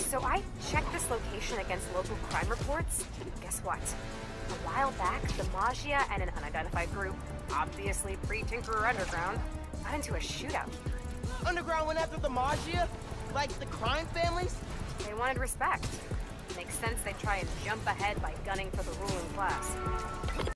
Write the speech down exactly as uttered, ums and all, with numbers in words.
So I checked this location against local crime reports. Guess what? A while back, the Maggia and an unidentified group, obviously pre-Tinkerer Underground, got into a shootout here. Underground went after the Maggia? Like the crime families? They wanted respect. Makes sense they try and jump ahead by gunning for the ruling class.